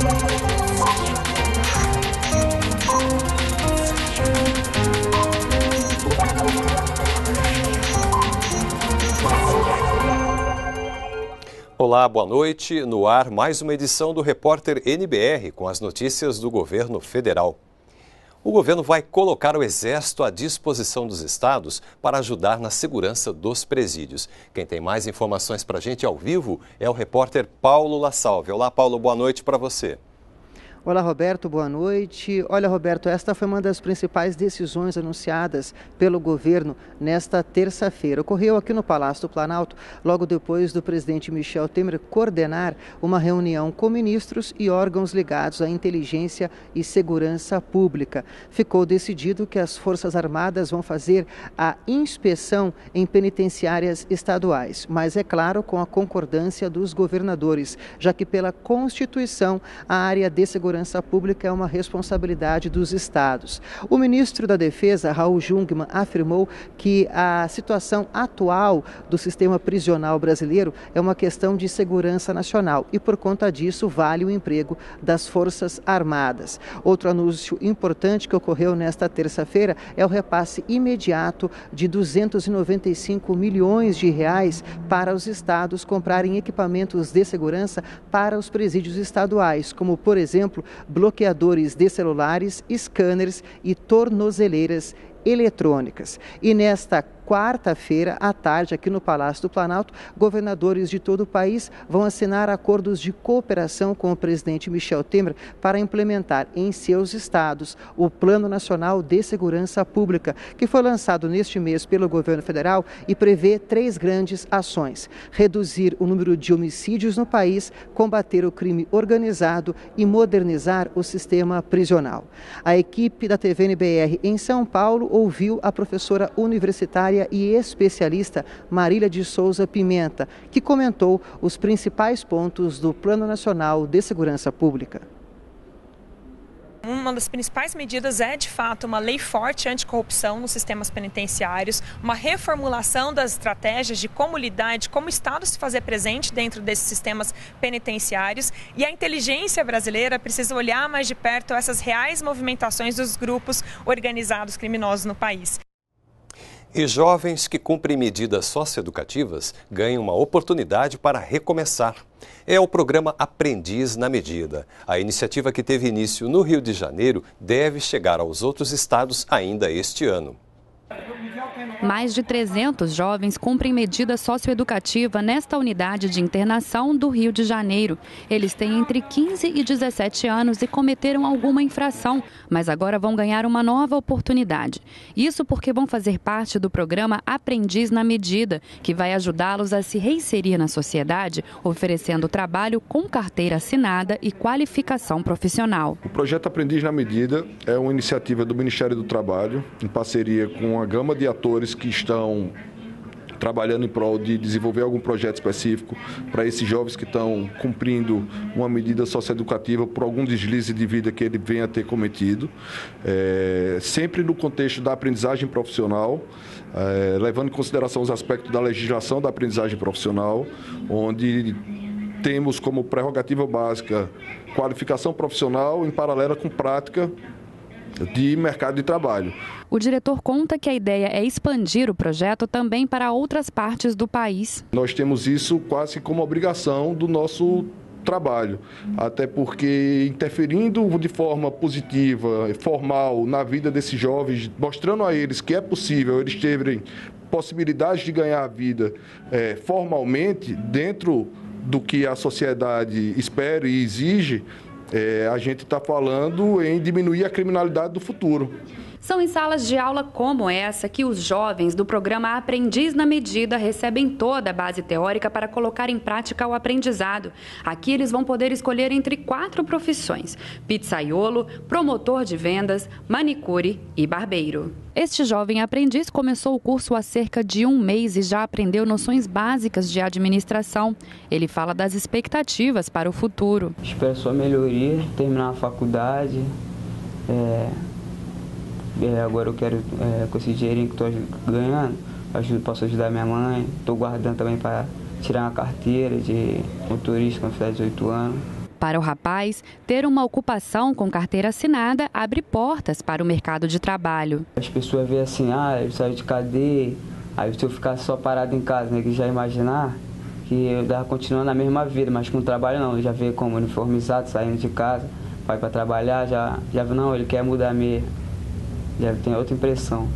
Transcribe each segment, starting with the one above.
Olá, boa noite. No ar, mais uma edição do Repórter NBR com as notícias do governo federal. O governo vai colocar o Exército à disposição dos estados para ajudar na segurança dos presídios. Quem tem mais informações para a gente ao vivo é o repórter Paulo La Salve. Olá, Paulo, boa noite para você. Olá, Roberto, boa noite. Olha, Roberto, esta foi uma das principais decisões anunciadas pelo governo nesta terça-feira. Ocorreu aqui no Palácio do Planalto, logo depois do presidente Michel Temer coordenar uma reunião com ministros e órgãos ligados à inteligência e segurança pública. Ficou decidido que as Forças Armadas vão fazer a inspeção em penitenciárias estaduais, mas é claro, com a concordância dos governadores, já que pela Constituição a área de segurança pública é uma responsabilidade dos estados. O ministro da Defesa, Raul Jungmann, afirmou que a situação atual do sistema prisional brasileiro é uma questão de segurança nacional e, por conta disso, vale o emprego das Forças Armadas. Outro anúncio importante que ocorreu nesta terça-feira é o repasse imediato de 295 milhões de reais para os estados comprarem equipamentos de segurança para os presídios estaduais, como, por exemplo, bloqueadores de celulares, scanners e tornozeleiras eletrônicas. E nesta quarta-feira, à tarde, aqui no Palácio do Planalto, governadores de todo o país vão assinar acordos de cooperação com o presidente Michel Temer para implementar em seus estados o Plano Nacional de Segurança Pública, que foi lançado neste mês pelo governo federal e prevê 3 grandes ações: reduzir o número de homicídios no país, combater o crime organizado e modernizar o sistema prisional. A equipe da TV NBR em São Paulo ouviu a professora universitária e especialista Marília de Souza Pimenta, que comentou os principais pontos do Plano Nacional de Segurança Pública. Uma das principais medidas é, de fato, uma lei forte anticorrupção nos sistemas penitenciários, uma reformulação das estratégias de como lidar, de como o Estado se fazer presente dentro desses sistemas penitenciários. E a inteligência brasileira precisa olhar mais de perto essas reais movimentações dos grupos organizados criminosos no país. E jovens que cumprem medidas socioeducativas ganham uma oportunidade para recomeçar. É o programa Aprendiz na Medida. A iniciativa, que teve início no Rio de Janeiro, deve chegar aos outros estados ainda este ano. Mais de 300 jovens cumprem medida socioeducativa nesta unidade de internação do Rio de Janeiro. Eles têm entre 15 e 17 anos e cometeram alguma infração, mas agora vão ganhar uma nova oportunidade. Isso porque vão fazer parte do programa Aprendiz na Medida, que vai ajudá-los a se reinserir na sociedade, oferecendo trabalho com carteira assinada e qualificação profissional. O projeto Aprendiz na Medida é uma iniciativa do Ministério do Trabalho, em parceria com uma gama de atores que estão trabalhando em prol de desenvolver algum projeto específico para esses jovens que estão cumprindo uma medida socioeducativa por algum deslize de vida que ele venha a ter cometido, sempre no contexto da aprendizagem profissional, levando em consideração os aspectos da legislação da aprendizagem profissional, onde temos como prerrogativa básica qualificação profissional em paralelo com prática de mercado de trabalho. O diretor conta que a ideia é expandir o projeto também para outras partes do país. Nós temos isso quase como obrigação do nosso trabalho, até porque interferindo de forma positiva, formal, na vida desses jovens, mostrando a eles que é possível eles terem possibilidades de ganhar a vida formalmente, dentro do que a sociedade espera e exige, a gente está falando em diminuir a criminalidade do futuro. São em salas de aula como essa que os jovens do programa Aprendiz na Medida recebem toda a base teórica para colocar em prática o aprendizado. Aqui eles vão poder escolher entre 4 profissões: pizzaiolo, promotor de vendas, manicure e barbeiro. Este jovem aprendiz começou o curso há cerca de 1 mês e já aprendeu noções básicas de administração. Ele fala das expectativas para o futuro. Espero só melhoria, terminar a faculdade. Agora eu quero, com esse dinheirinho que estou ganhando, posso ajudar minha mãe. Estou guardando também para tirar uma carteira de motorista quando fizer 18 anos. Para o rapaz, ter uma ocupação com carteira assinada abre portas para o mercado de trabalho. As pessoas veem assim, eu saio de cadeia, aí se eu ficar só parado em casa, né, que já imaginar que eu estava continuando a mesma vida, mas com o trabalho não, eu já vejo como uniformizado, saindo de casa, vai para trabalhar, já não, ele quer mudar mesmo, já tem outra impressão.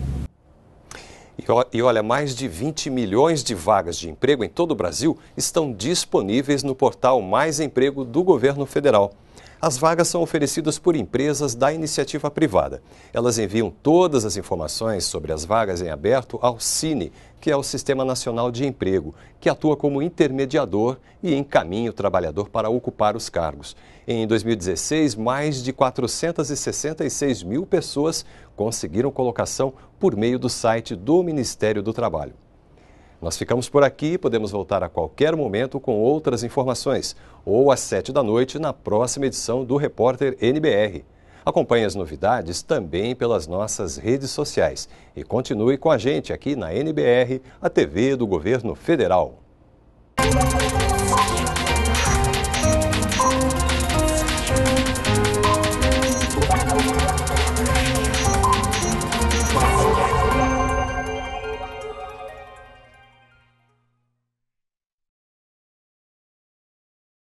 E olha, mais de 20 milhões de vagas de emprego em todo o Brasil estão disponíveis no portal Mais Emprego do governo federal. As vagas são oferecidas por empresas da iniciativa privada. Elas enviam todas as informações sobre as vagas em aberto ao SINE, que é o Sistema Nacional de Emprego, que atua como intermediador e encaminha o trabalhador para ocupar os cargos. Em 2016, mais de 466 mil pessoas conseguiram colocação por meio do site do Ministério do Trabalho. Nós ficamos por aqui, podemos voltar a qualquer momento com outras informações, ou às 7h na próxima edição do Repórter NBR. Acompanhe as novidades também pelas nossas redes sociais e continue com a gente aqui na NBR, a TV do Governo Federal.